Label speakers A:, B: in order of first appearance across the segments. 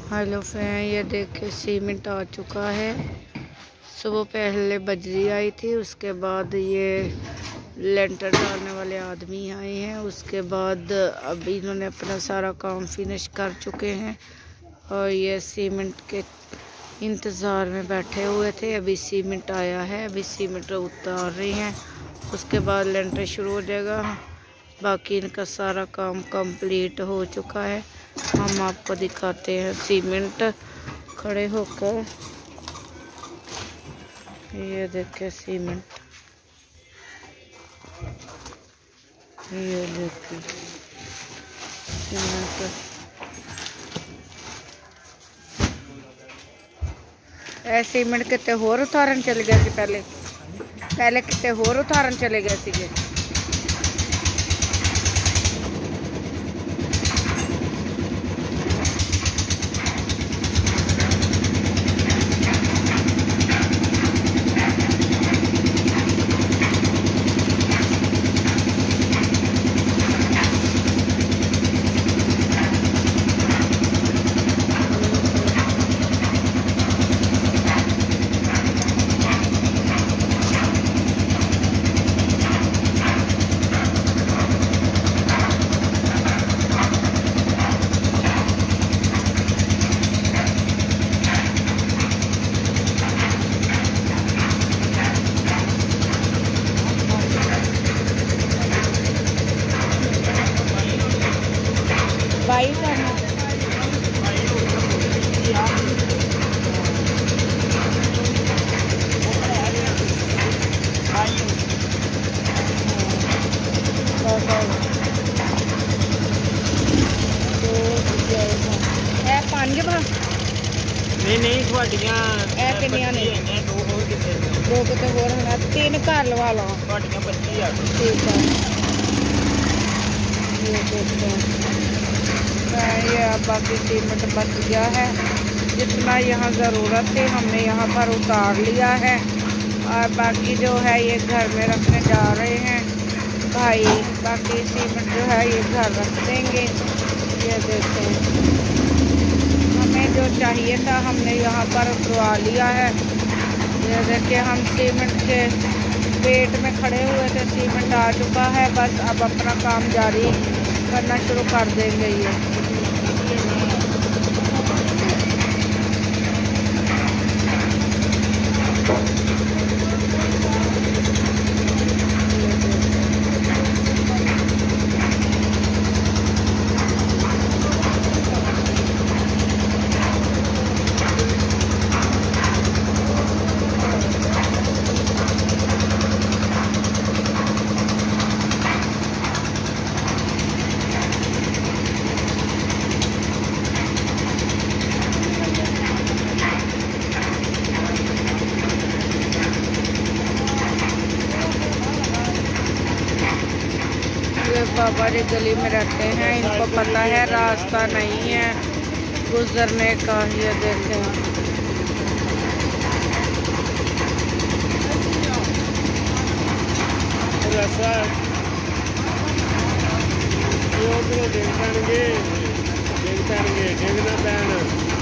A: Hello friend, ये देखिए cement आ चुका है। सुबह पहले बजरी आई थी, उसके बाद ये लेंटर डालने वाले आदमी आए हैं। उसके बाद अब इन्होंने अपना सारा काम फिनिश कर चुके हैं और ये सीमेंट के इंतज़ार में बैठे हुए थे। अभी सीमेंट आया है, अभी सीमेंट उतार रही हैं, उसके बाद लेंटर शुरू हो जाएगा। बाकी इनका सारा काम कंप्लीट हो चुका है। हम आपको दिखाते हैं सीमेंट खड़े होकर। ये देखिए सीमेंट, ये देखिए सीमेंट। सीमेंट कितने होर उतारन चले गए थे, पहले कितने होर उतारन चले गए थे। भाई पानी भा
B: नहीं थोड़ियां
A: किन्नियां ने दो किते होर होना, 3 घर लवा लो। ठीक है, ये बाकी सीमेंट बच गया है। जितना यहाँ ज़रूरत थी हमने यहाँ पर उतार लिया है और बाकी जो है ये घर में रखने जा रहे हैं भाई। बाकी सीमेंट जो है ये घर रख देंगे। ये देखें, हमें जो चाहिए था हमने यहाँ पर उतरवा लिया है। ये देखिए, हम सीमेंट के पेट में खड़े हुए थे, सीमेंट आ चुका है। बस अब अपना काम जारी करना शुरू कर देंगे। ये बाबा जी गली में रहते हैं, इनको पता है रास्ता नहीं है गुजरने का। ये देखें,
B: देखना पैना।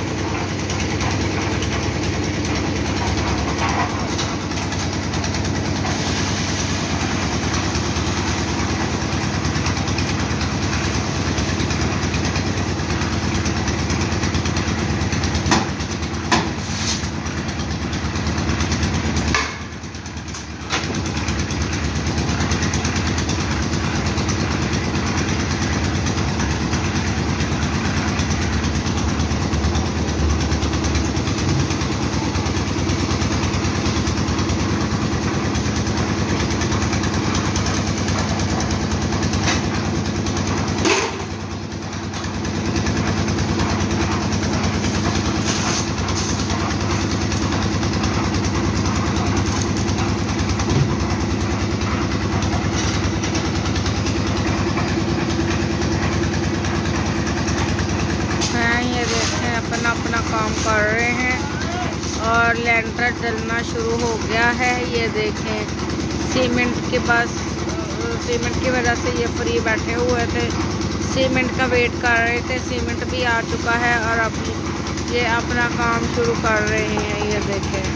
B: अपना काम कर रहे हैं और लेंटर डलना शुरू हो गया है। ये देखें, सीमेंट के पास सीमेंट की वजह से ये फ्री बैठे हुए थे, सीमेंट का वेट कर रहे थे। सीमेंट भी आ चुका है और अब ये अपना काम शुरू कर रहे हैं। ये देखें,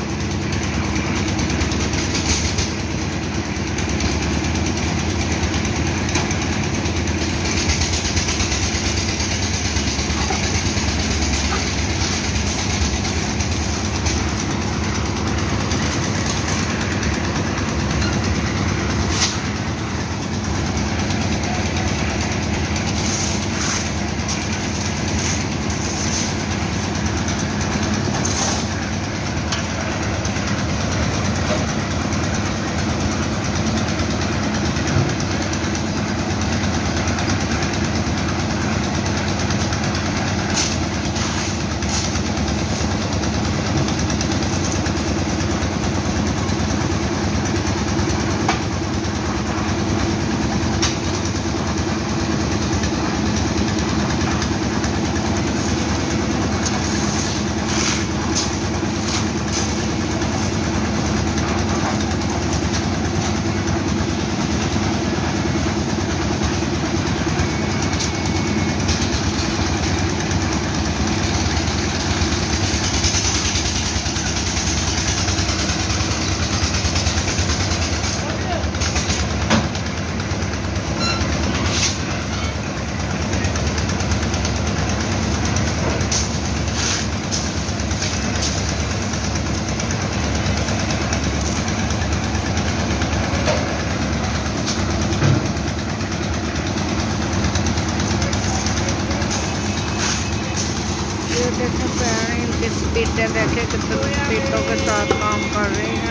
B: देखें इनके स्पीडें देखें कितने स्पीडों के साथ काम कर रहे हैं।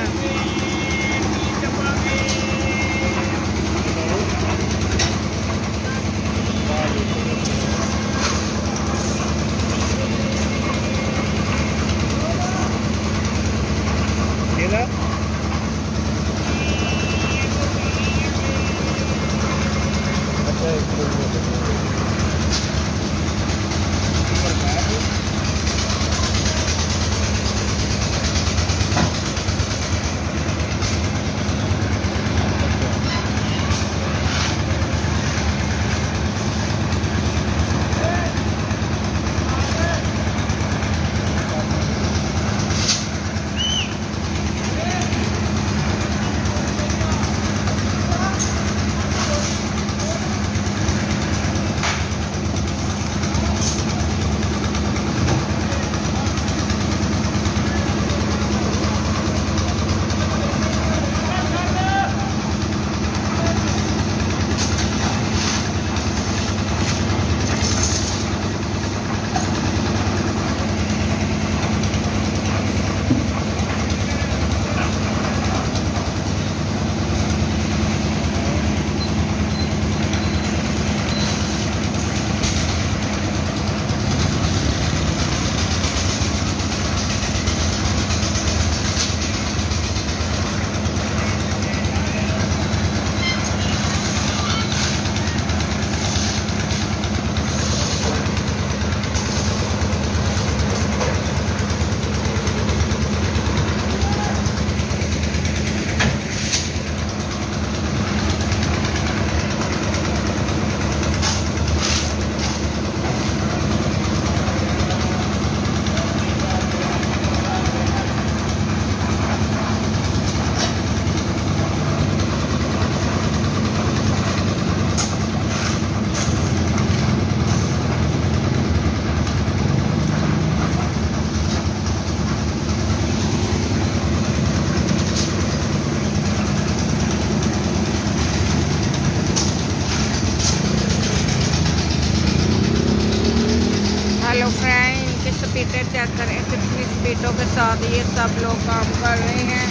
B: हेलो फ्रेंड, इनकी स्पीडें चेक करें कितनी स्पीडों के साथ ये सब लोग काम कर रहे हैं।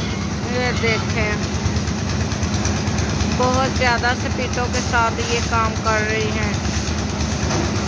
B: ये देखें, बहुत ज़्यादा स्पीडों के साथ ये काम कर रही हैं।